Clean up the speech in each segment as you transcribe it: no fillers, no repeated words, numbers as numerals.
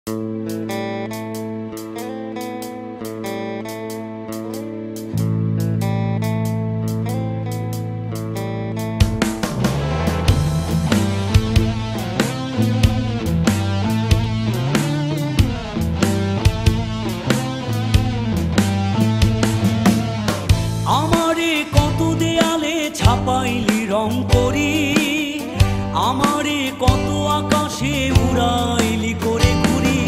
আমারে কত দেয়ালে ছাপাইলি রং করি, আমারে কত আকাশে উড়াইলি করে ঘুরি।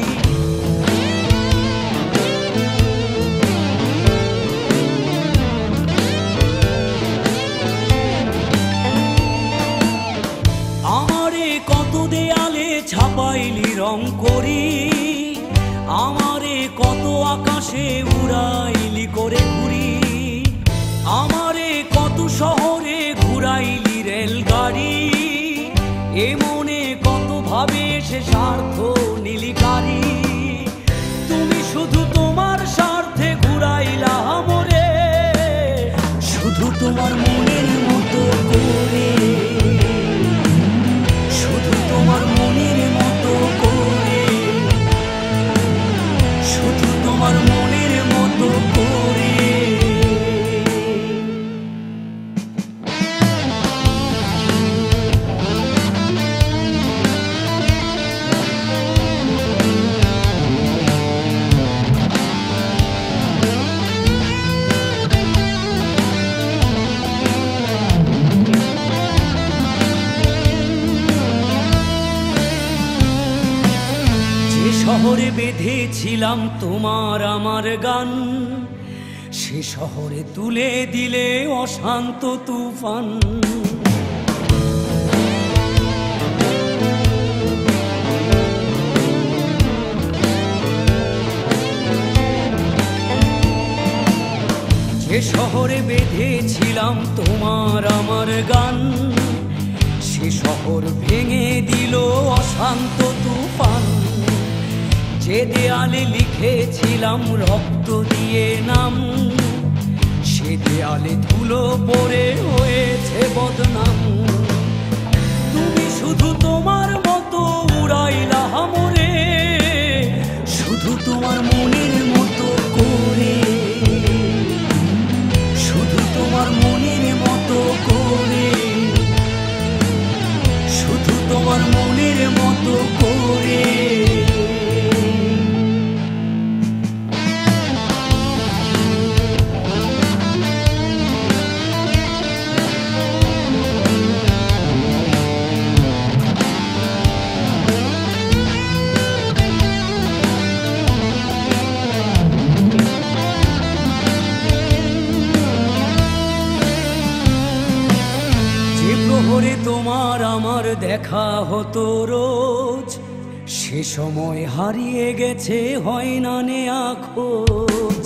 আমারে কত দেয়ালে ছাপাইলি রং করি, আমারে কত আকাশে উড়াইলি করে ঘুরি। আমারে কত শহরে ঘুরাইলি রেলগাড়ি, এ মনে কত ভাবে সে স্বার্থ নীলিকারি। তুমি শুধু তোমার স্বার্থে ঘুরাইলা আমরে, শুধু তোমার মনের মতো করে, শুধু তোমার মনের মতো করে, শুধু তোমার মনের মতো করে। শহরে বেঁধেছিলাম তোমার আমার গান, সে শহরে তুলে দিলে অশান্ত তুফান। যে শহরে বেঁধেছিলাম তোমার আমার গান, সে শহর ভেঙে দিল অশান্ত তুফান। যে দেয়ালে লিখেছিলাম রক্ত দিয়ে নাম, সে দেয়ালে ধুলো পড়ে হয়েছে বদনাম। তুমি শুধু তোমার মতো উড়াইলা আমরে, শুধু তোমার মনের মতো করে, শুধু তোমার মনের মতো করে, শুধু তোমার মনের মতো করে। প্রহরে তোমার আমার দেখা হতো রোজ, সে সময় হারিয়ে গেছে হয় না নেয়া খোঁজ।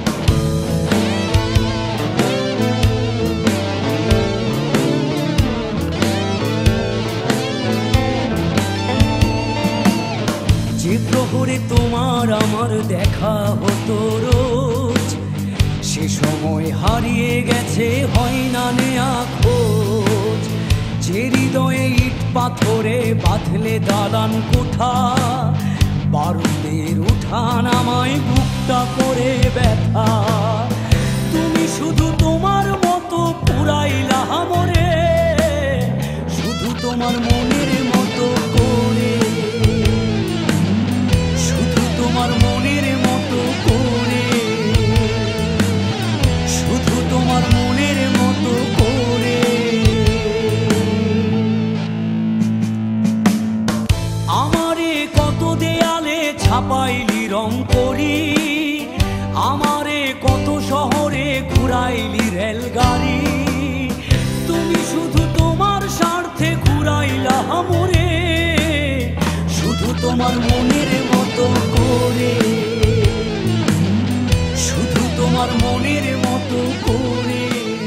যে প্রহরে তোমার আমার দেখা হতো রোজ, সে সময় হারিয়ে গেছে হয় না নেয়া খোঁজ। যে হৃদয়ে ইট পাথরে বাঁধলে দালান কোঠা, বারুদের উঠান আমায় বুকটা করে ব্যথা। তুমি শুধু তোমার মতো পুরাইলা আমরে, শুধু তোমার মনের মতো করে, শুধু তোমার মনের মতো করে, শুধু তোমার মনের মতো করে। আমারে কত দেয়ালে ছাপাইলি রং করি, আমারে কত শহরে ঘুরাইলি রেলগাড়ি। তুমি শুধু তোমার স্বার্থে ঘুরাইলা আমরে, শুধু তোমার মনের মতো করে, শুধু তোমার মনের মতো করে,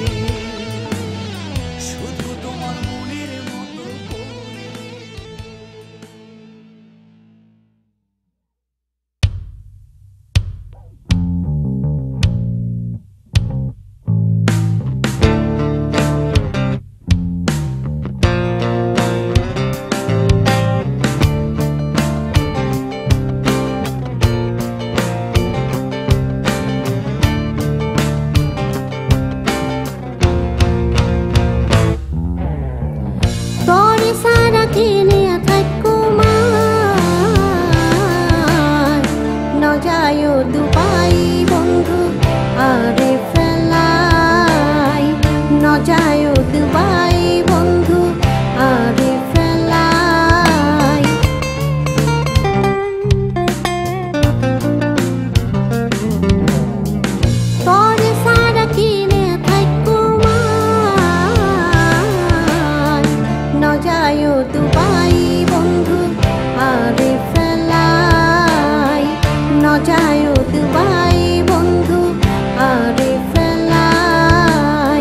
শুধু তোমার মনের মতো করে। দুবাই বন্ধু আরে ফেলাই ন যায় দুবাই বন্ধু আরে ফেলাই তরে সারা কিনে থাকো ন যায় দুবাই বন্ধু আরে ফেলাই ন যায় দুবাই বন্ধু আরে ফেলাই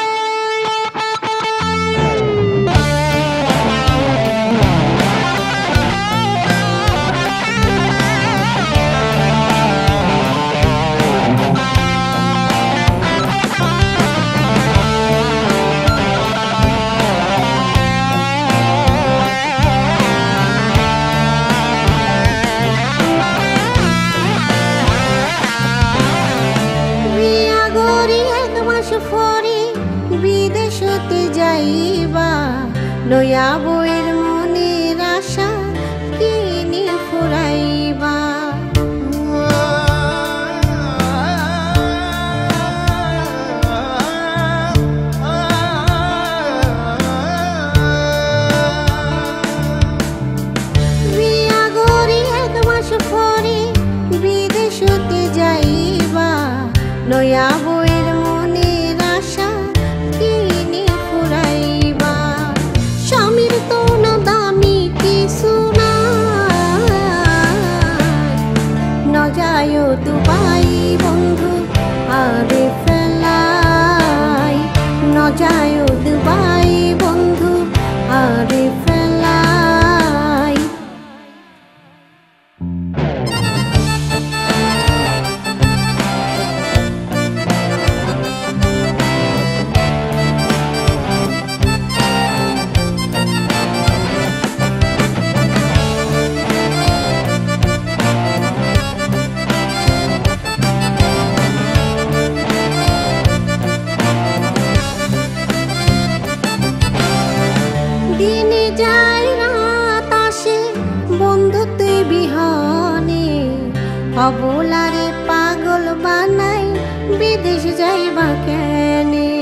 বিদেশতে যাইবা লয়া বইয়ের মনের আশা কিনে ফুরাইবা বিয়া গড়ি 1 মাস পরে বিদেশতে যাইবা লয়া বইয়ের মনের আশা কিনে ফুরাইবা স্বামীর তো না দামি কিছু না ন যায় দুবাই বন্ধু আরে ফেলাই ন যায় দুবাই বন্ধু আরে ফেলাই দিনে যায় রাত আসে বন্ধুত্বে বিহনে অবলারে পাগল বানাই বিদেশ যাইবা কেনে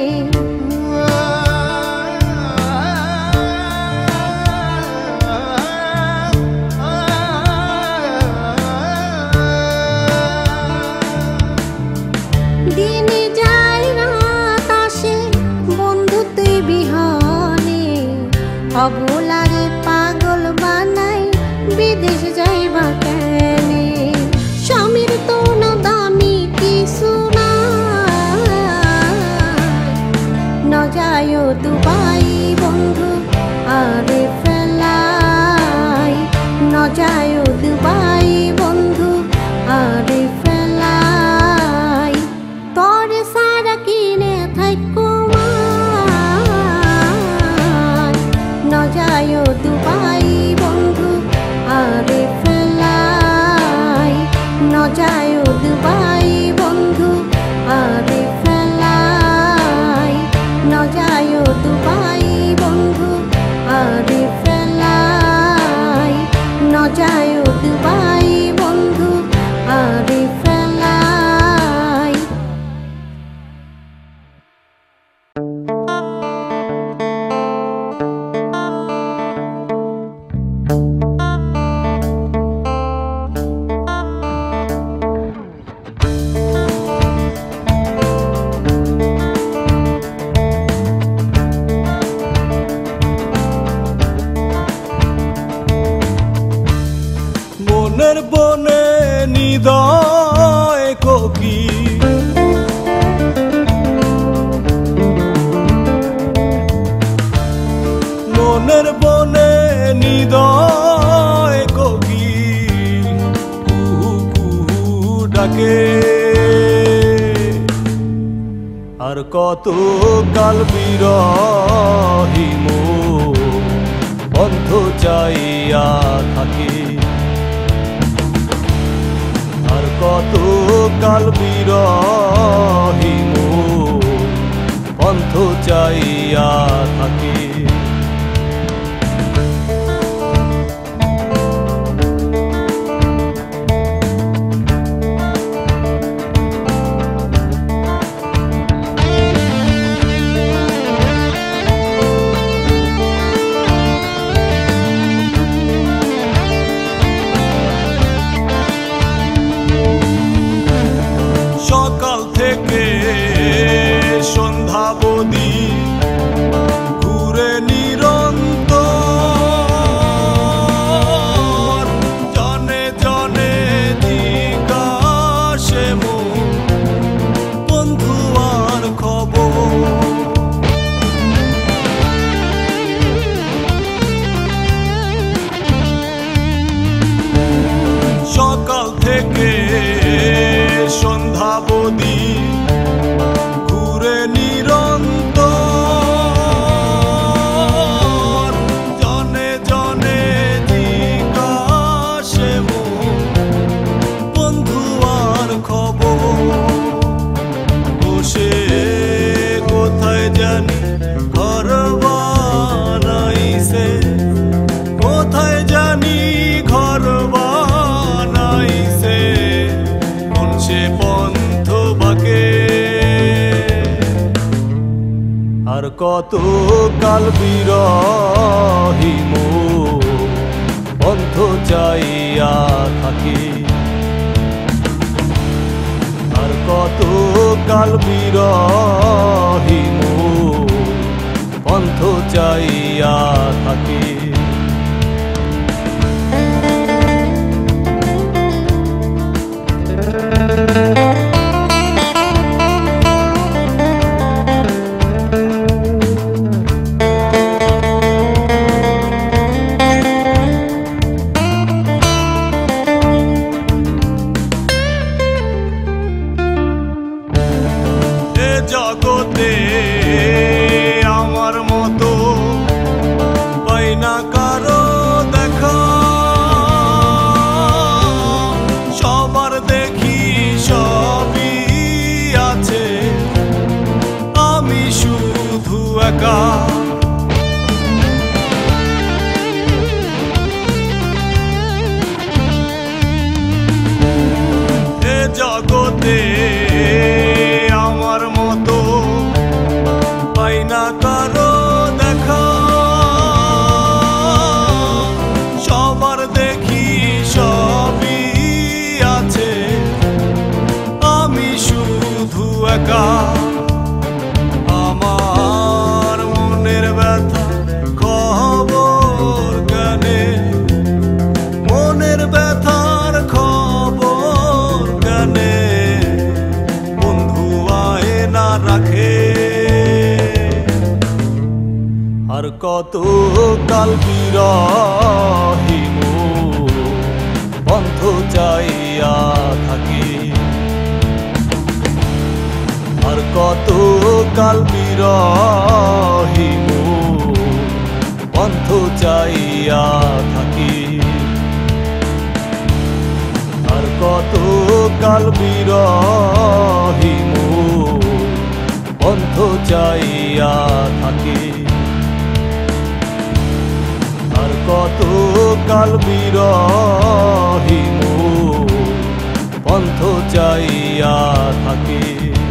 দিনে যায় রাত আসে বন্ধুত্বে বিহনে অবলারে পাগল বানাই বিদেশ যাইবা কেনে স্বামীর তো না দামি কিছু না ন যায় দুবাই বন্ধু আরে ফেলাই ন যায় দুবাই বন্ধু আরে ফেলাই তরে সারা কিনে থাকো ন যায় দুবাই বন্ধু আরে ফেলাই ন যায় দুবাই বন্ধু আরে ফেলাই ন যায় দুবাই বন্ধু আরে ফেলাই ন যায় দুবাই বন্ধু আরে ফেলাই মনের বনে নিদয় কোকি মনের বনে নিদয় কোকি কুহু কুহু ডাকে আর কত কাল বিরহী মন বন্ধ চাইয়া থাকে আর কত কাল বিরহী মন বন্ধ চাইয়া থাকে কত কাল বিরহী মন বন্ধ চাইয়া থাকি আর কত কাল বিরহী মন বন্ধ চাইয়া থাকি জগতে আমার মতো পাই না কারো দেখা সবার দেখি সবই আছে আমি শুধু একা এ জগতে আমার মতো পাই না কারো দেখা সবার দেখি সবই আছে আমি শুধু একা আমার মনের ব্যথা খবর জ্ঞানে মনের ব্যথার খবর জ্ঞানে রাখে আর কত কাল বিরহী মন বন্ধ চাইয়া থাকি আর কত কাল বিরহী মন বন্ধ চাইয়া থাকি আর কত কাল বিরহী মন বন্ধ চাইয়া থাকি আর কত কাল বিরহী মন বন্ধ চাইয়া থাকি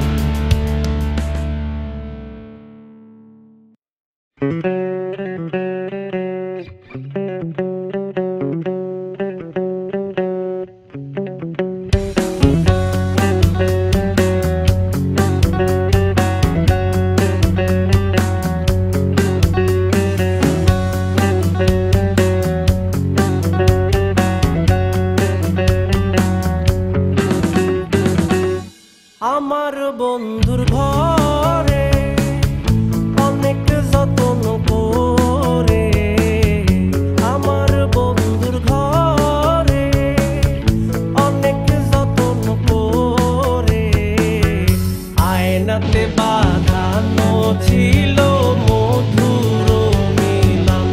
আমার বন্ধুর ঘরে অনেক যত্ন করে আমার বন্ধুর ঘরে অনেক যত্ন করে আয়নাতে বাঁধানো ছিল মধুর মিলন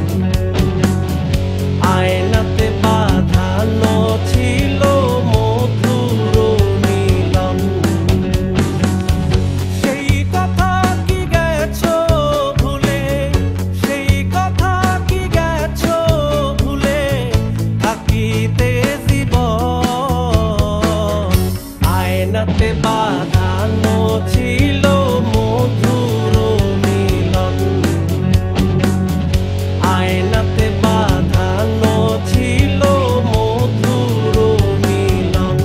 আয়নাতে বাঁধানো ছিল বাঁধানো ছিল মধুর মিলন আয়নাতে বাঁধানো ছিল মধুর মিলন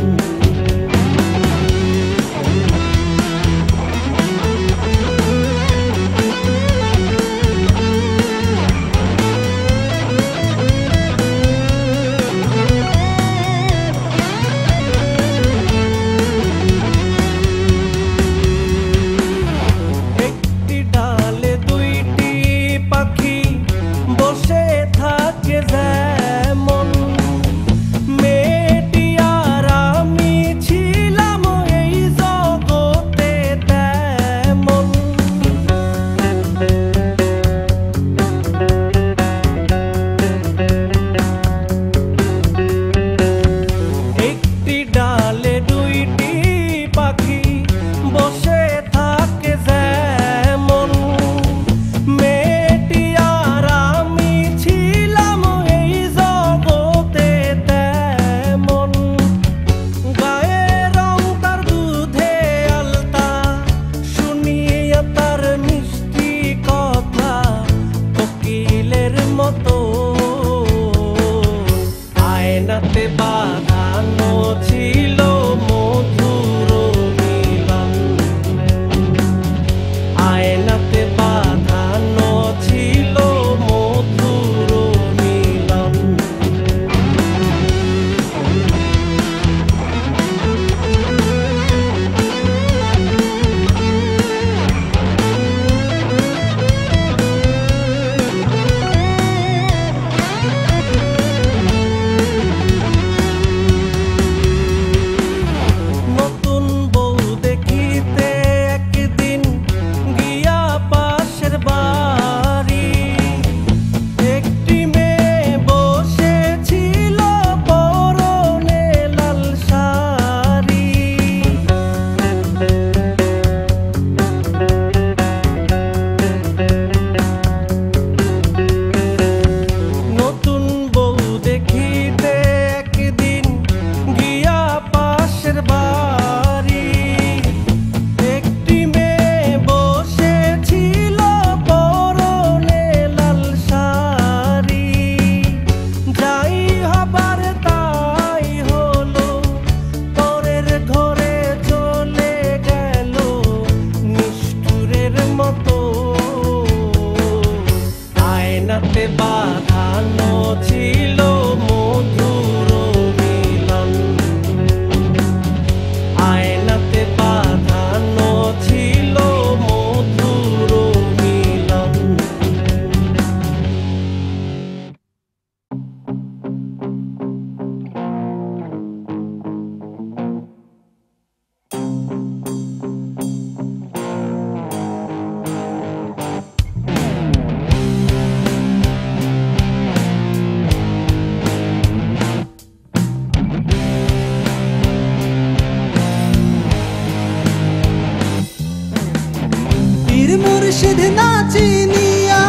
মুর্শিদ না চিনিয়া,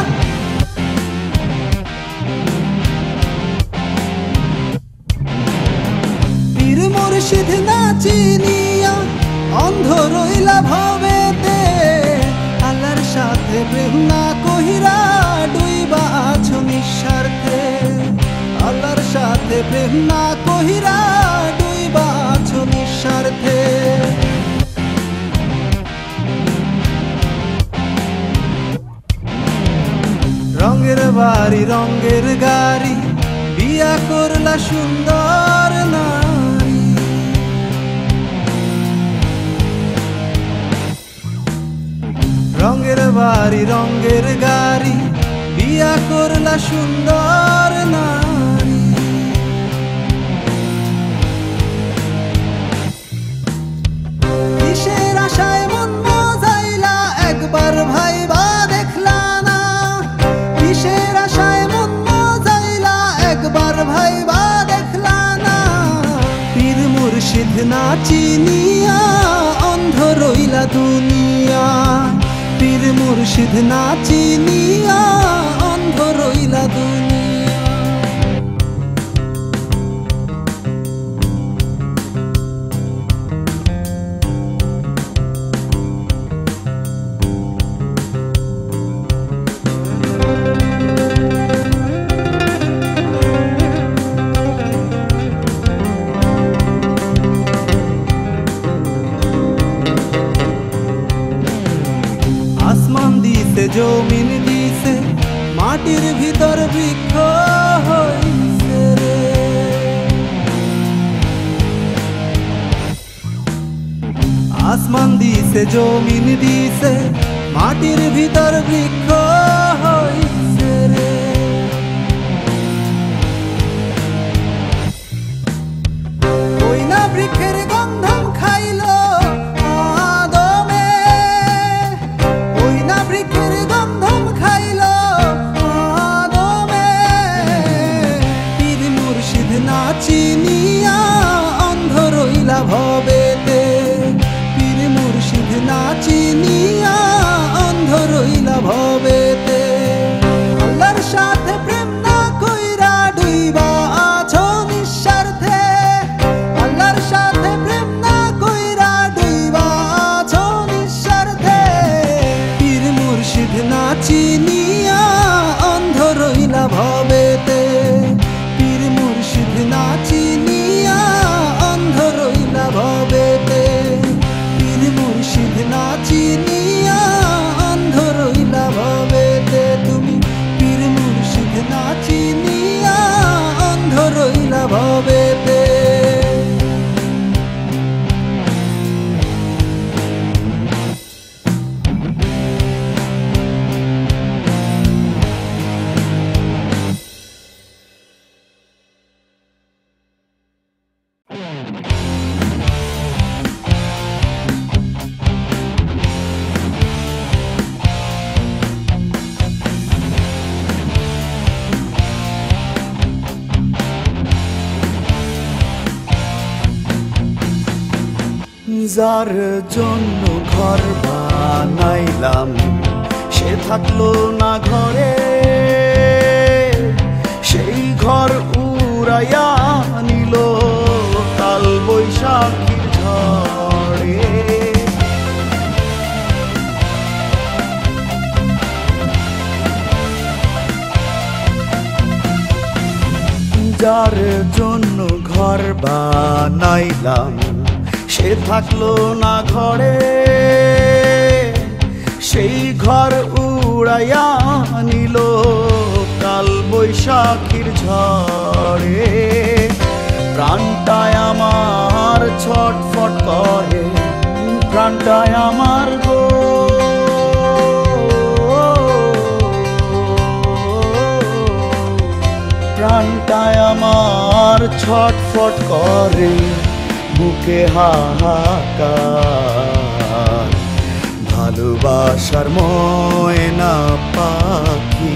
পীর মুর্শিদ না চিনিয়া অন্ধ রইলা ভবেতে। আল্লাহর সাথে প্রেম না কহিরা ডুইবা আছো নিঃস্বার্থে, আল্লাহর সাথে প্রেম না কহিরা ডুইবা আছো নিঃস্বার্থে। রঙের বাড়ি রঙের গাড়ি বিয়া করলা সুন্দর নারী, রঙের বাড়ি রঙের গাড়ি বিয়া করলা সুন্দর নারী। কিসের আশায় মন মজাইলা একবার ভাইবা দেখলা না, কিসের আশায় মন মজাইলা একবার ভাইবা দেখলা না। পীর মুর্শিদ না চিনিয়া অন্ধ রইলা দুনিয়া, পীর মুর্শিদ না চিনিয়া অন্ধ রইলা দুনিয়া। আসমান দিছে জমিন দিছে মাটির ভিতর বৃক্ষ হইছে রে, আসমান দিছে জমিন দিছে মাটির ভিতর বৃক্ষ হইছে রে। ওই না বৃক্ষের গন্ধম খাইলো আদমে, ওই না বৃক্ষের গন্ধম খাইলো আদমে। পীর মুর্শিদ না চিনিয়া অন্ধ রইলা ভবেতে, পীর মুর্শিদ না চিনিয়া অন্ধ রইলা ভবেতে। আল্লাহর সাথে প্রেম না কইরা ডুইবা আছো নিঃস্বার্থে, আল্লাহর সাথে প্রেম না কইরা ডুইবা আছো নিঃস্বার্থে। পীর মুর্শিদ না চিনিয়া অন্ধ রইলা ভবেতে, পীর মুর্শিদ না চিনিয়া অন্ধ রইলা ভবেতে, পীর মুর্শিদ না চিনিয়া অন্ধ রইলা ভবেতে। তুমি পীর মুর্শিদ না চিনিয়া অন্ধ রইলা ভবেতে। যার জন্য ঘর বানাইলাম সে থাকলো না ঘরে, সেই ঘর উড়াইয়া নিল কাল বৈশাখীর ঝড়ে। যার জন্য ঘর বানাইলাম সে থাকলো না ঘরে, সেই ঘর উড়াইয়া নিল কাল বৈশাখীর ঝড়ে। প্রাণটায় আমার ছটফট করে, প্রাণটায় আমার গো, প্রাণটায় আমার ছটফট করে, বুকে হাহাকার। ভালোবাসার ময়না পাখি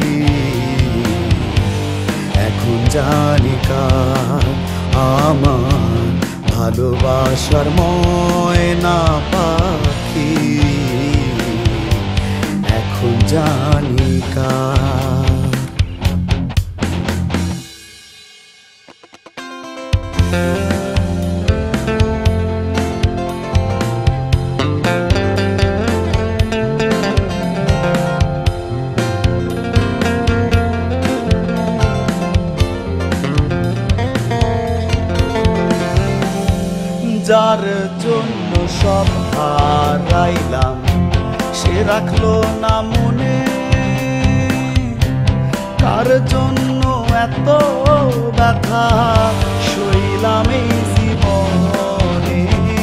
এখন জানি কার আমার, ভালোবাসার ময়না পাখি এখন এখন জানি কার। যার জন্য সব হারাইলাম সে রাখলো না মনে, কার জন্য এত ব্যথা সইলাম এই জীবনে।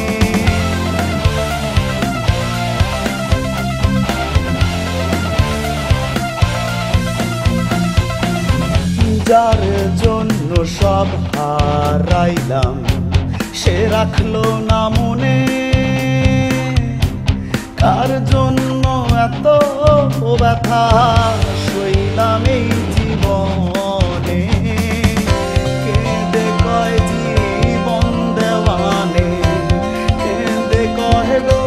যার জন্য সব হারাইলাম সে রাখলো না মনে, কার জন্য এত ব্যথা সইলাম এই জীবনে। কেঁদে কয় জীবন দেওয়ানে, কেঁদে কয় গো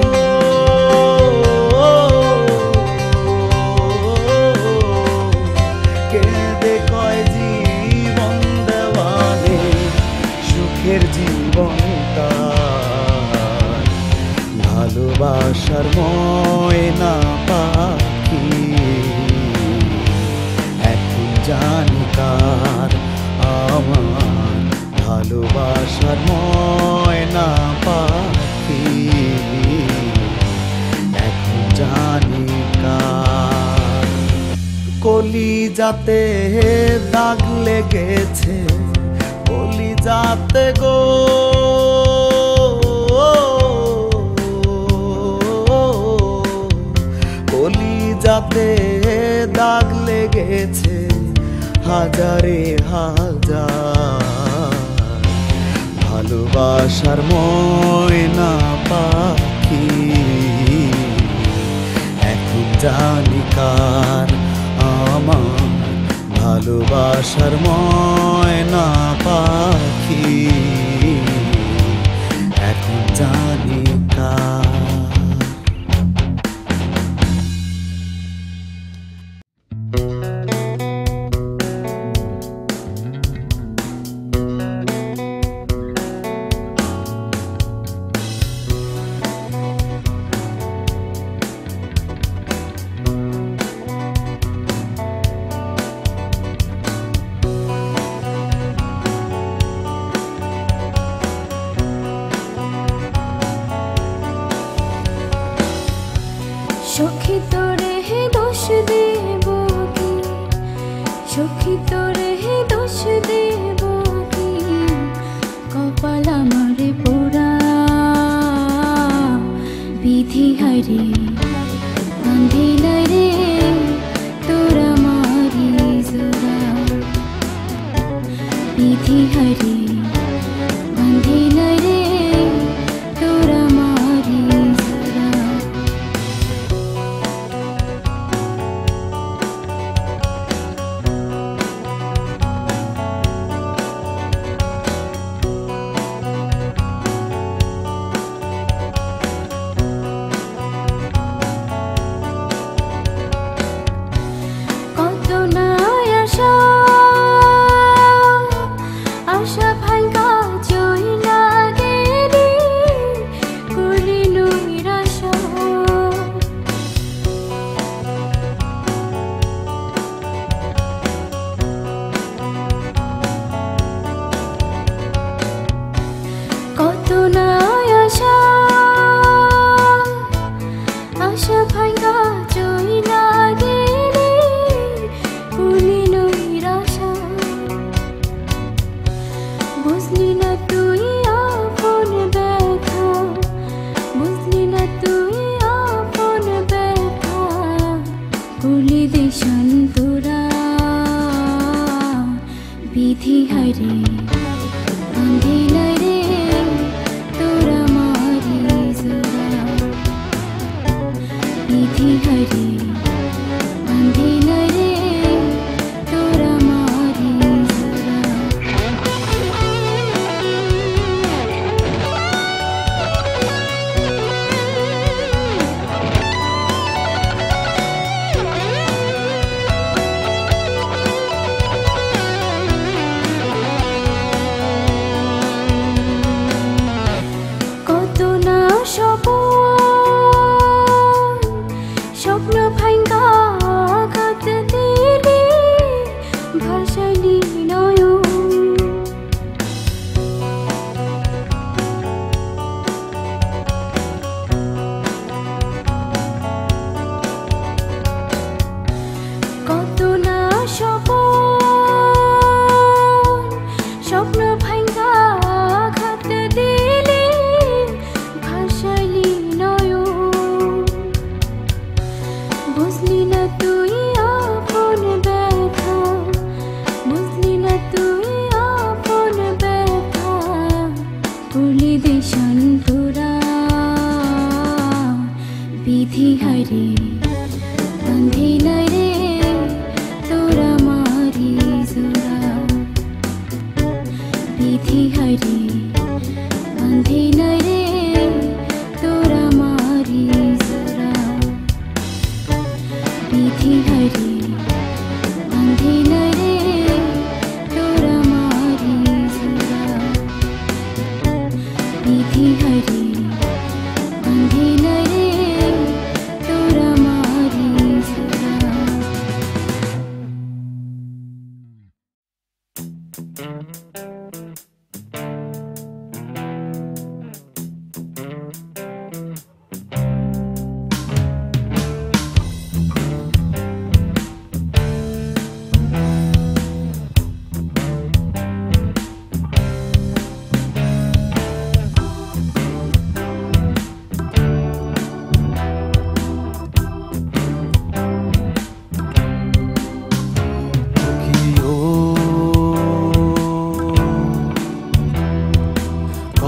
কেঁদে কয় জীবন দেওয়ানে, সুখের জীবনটা ভালোবাসার ময়না পাখি এখন জানি কার। আমার ভালোবাসার ময়না পাখি এখন জানি কার। কলিজাতে দাগ লেগেছে, কলিজাতে গো কলিজাতে দাগ লেগেছে হাজারে হাজার। ভালোবাসার ময়না পাখি এখন জানি কার। আমার ভালোবাসার ময়না পাখি এখন জানি কার। সখী তোরে হে দোষ দেব কি, সখী তোরে হে দোষ দেব কি, কপাল আমারে পোড়া বিধি হারে বাঁধিল রে তোরা মারি জোড়া, বিধি হারে বাঁধিল রে তোরা মারি জোড়া। কত না আশা আশা ভাঙ্গা চইলা গেলি, করি নৈরাশা কত না আশা আশা ভাঙ্গা চইলা গেলি, করি নৈরাশা। বুঝলি না তুই আপন ব্যথা, বুঝলি না তুই আপন ব্যথা, করলি দেশান তোরা বিধি হারে বাঁধিল রে তোরা মারি জোড়া, বিধি হারে বাঁধিল রে তোরা মারি জোড়া।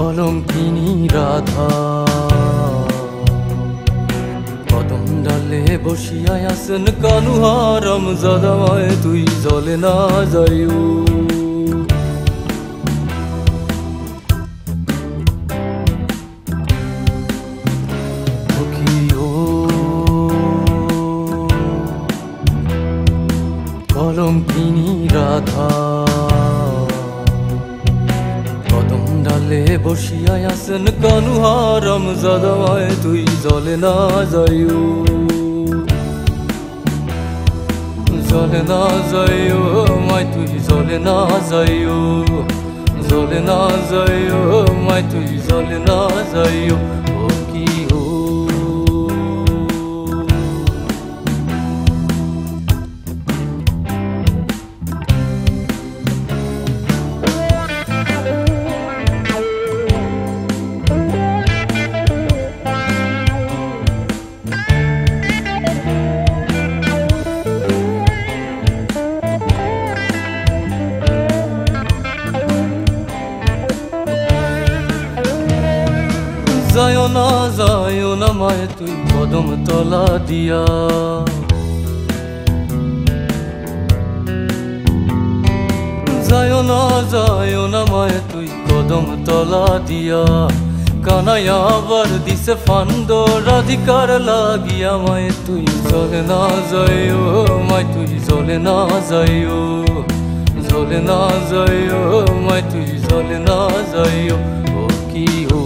কলঙ্কিনী রাধা কদম ডালে বসিয়ায় আসেন কানুহারাম জাদামায় তুই জলে না যাইও কলঙ্কিনী রাধা কদম ডালে বসিয়ায় আসেন কানুহারাম জাদামায় তুই জলে না যাইও জলে না যাইও মাই তুই জলে না যাইও জলে না যাইও মাই তুই জলে না যাইও ও কি ও যায়ও না মায় তুই কদম তলা দিয়া যায়ও না মায় তুই কদম তলা দিয়া কানাইয়া আবার দিছে ফান্দ রাধিকার লাগিয়া মায় তুই জলে না যাইও মায় তুই জলে না যাইও জলে না যাইও মায় তুই জলে না যাইও ও কি ও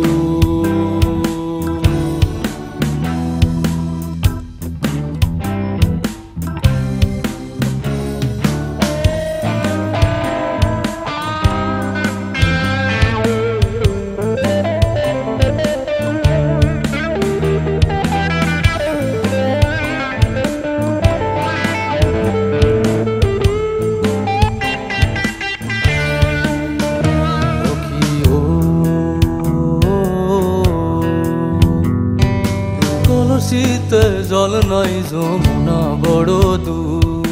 কলসিতে জল নাই যমুনা বড় দূর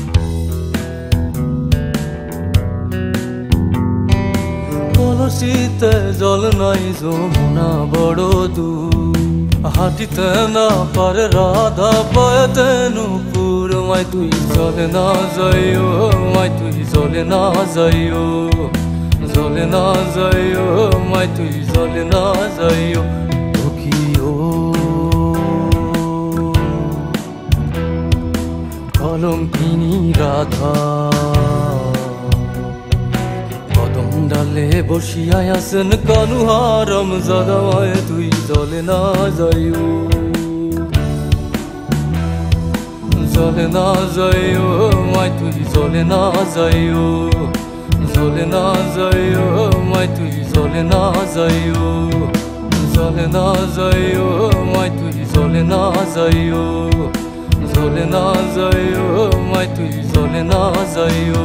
কলসিতে জল নাই যমুনা বড় দূর হাঁটিতে না পারে রাধা পায়তে নূপুর মাই তুই জলে না যাইও মাই তুই জলে না যাইও জলে না যাইও মাই তুই জলে না যাইও ও কি ও কলঙ্কিনী রাধা কদম ডালে বসিয়ায় আসেন কানুহারাম জাদামায় তুই জলে না যাইও জলে না যাইও মাই তুই জলে না যাইও জলে না যাইও মাই তুই জলে না যাইও জলে না যাইও মাই তুই জলে না যাইও জলে না যাইও মাই তুই জলে না যাইও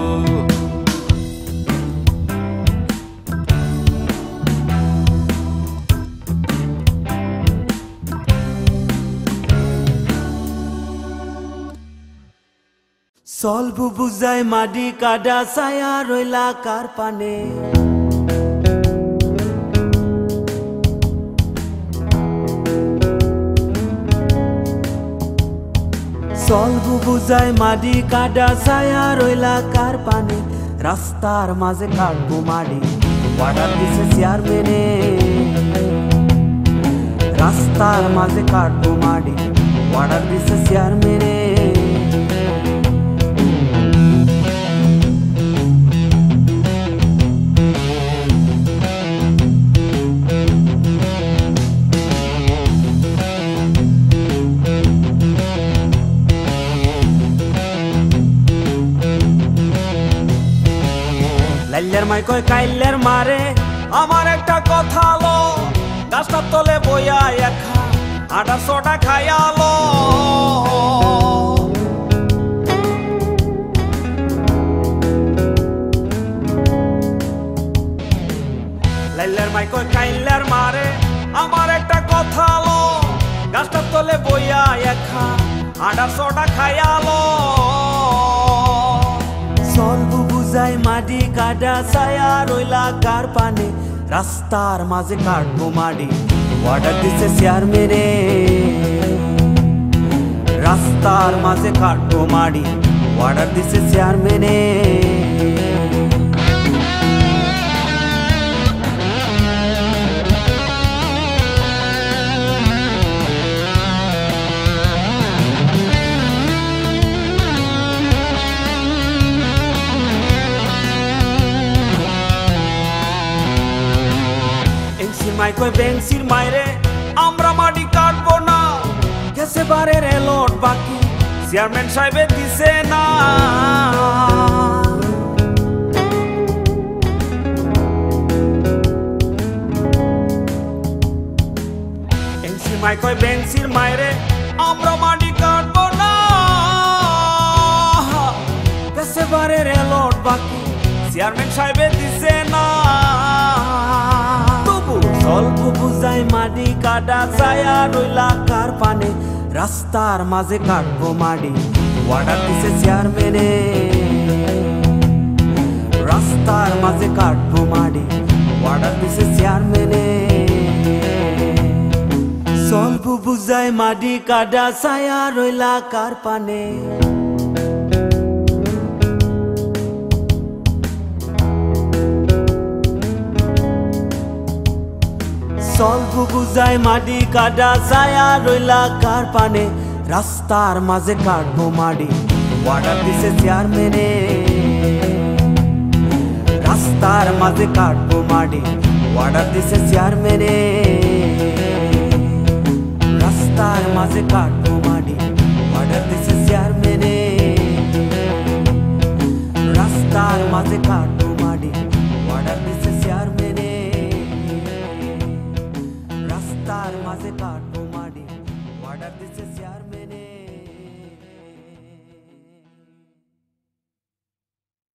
সলবু বুঝায় মাটি কাটা ছায়া রইলা কার পানে সলবু বুঝায় মাটি কাটা ছায়া রইলা কার পানে রাস্তার মাঝে কাটবো মাটি অর্ডার দিছে চেয়ারম্যানে রাস্তার মাঝে কাটবো মাটি অর্ডার দিছে চেয়ারম্যানে লাইলের মাই কয় কাইলের মারে আমার একটা কথা লো গাছটার তলে বইয়া একা আটা সোটা খাইয়ালো লাইলের মাই কয় কাইলের মারে আমার একটা কথা লো গাছটার তলে বইয়া একা আটা সোটা খাইয়ালো সলবু বুঝাই মাটি কাটা ছায়া রইলা কার পানে রাস্তার মাঝে কাটবো মাটি অর্ডার দিছে চেয়ারম্যানে রাস্তার মাঝে কাটবো মাটি অর্ডার দিছে চেয়ারম্যানে মাই কই বেঞ্চির মাইরে আমরা মাটি কাটবো না গেছে বারে রেলট বাকি চেয়ারম্যান সাহেবে দিছে না এনসি মাই কই বেঞ্চির মাইরে আমরা মাটি কাটবো না গেছে বারে রেলট বাকি চেয়ারম্যান সাহেবে দিছে না অল্প বুঝাই মাটি কাটা ছায়া রইলা কার পানে রাস্তার মাঝে কাটবো মাটি অর্ডার দিছে চেয়ারম্যানে রাস্তার মাঝে কাটবো মাটি অর্ডার দিছে চেয়ারম্যানে অল্প বুঝাই মাটি কাটা ছায়া রইলা কার পানে অল্প বুঝাই মাটি কাটা ছায়া রইলা কার পানে রাস্তার মাঝে কাটবো মাটি অর্ডার দিছে চেয়ারম্যানে রাস্তার মাঝে কাটবো মাটি অর্ডার দিছে চেয়ারম্যানে রাস্তার মাঝে কাটবো মাটি অর্ডার দিছে চেয়ারম্যানে রাস্তার মাঝে কাটবো মাটি অর্ডার দিছে চেয়ারম্যানে রাস্তার মাঝে কাটবো মাটি অর্ডার দিছে চেয়ারম্যানে